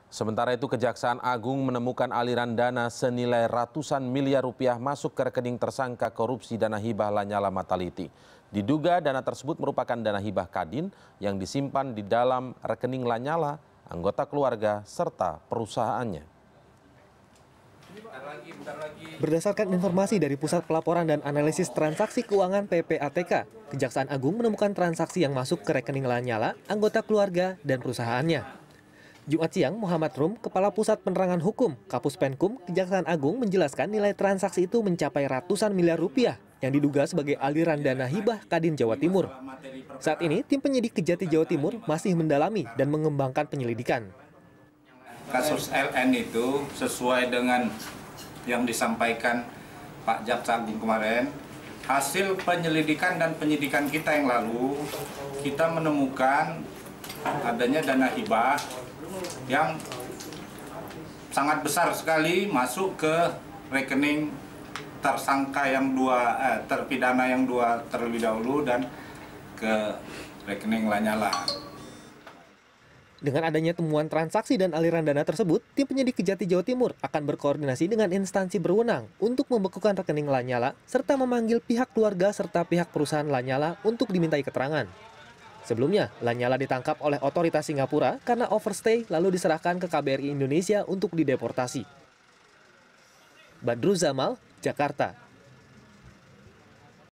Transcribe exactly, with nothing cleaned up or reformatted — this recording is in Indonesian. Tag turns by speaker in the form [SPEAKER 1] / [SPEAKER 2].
[SPEAKER 1] Sementara itu, Kejaksaan Agung menemukan aliran dana senilai ratusan miliar rupiah masuk ke rekening tersangka korupsi dana hibah Lanyala Mataliti. Diduga dana tersebut merupakan dana hibah Kadin yang disimpan di dalam rekening Lanyala, anggota keluarga, serta perusahaannya.
[SPEAKER 2] Berdasarkan informasi dari Pusat Pelaporan dan Analisis Transaksi Keuangan P P A T K, Kejaksaan Agung menemukan transaksi yang masuk ke rekening Lanyala, anggota keluarga, dan perusahaannya. Jumat siang, Muhammad Rum, Kepala Pusat Penerangan Hukum, Kapus Penkum, Kejaksaan Agung menjelaskan nilai transaksi itu mencapai ratusan miliar rupiah yang diduga sebagai aliran dana hibah Kadin Jawa Timur. Saat ini, tim penyidik Kejati Jawa Timur masih mendalami dan mengembangkan penyelidikan.
[SPEAKER 3] Kasus L N itu sesuai dengan yang disampaikan Pak Jaksa Agung kemarin, hasil penyelidikan dan penyidikan kita yang lalu, kita menemukan adanya dana hibah yang sangat besar sekali masuk ke rekening tersangka yang dua, eh, terpidana yang dua terlebih dahulu dan ke rekening Lanyala.
[SPEAKER 2] Dengan adanya temuan transaksi dan aliran dana tersebut, tim penyidik Kejati Jawa Timur akan berkoordinasi dengan instansi berwenang untuk membekukan rekening Lanyala serta memanggil pihak keluarga serta pihak perusahaan Lanyala untuk dimintai keterangan. Sebelumnya, Lanyala ditangkap oleh otoritas Singapura karena overstay lalu diserahkan ke K B R I Indonesia untuk dideportasi. Badru Zamal, Jakarta.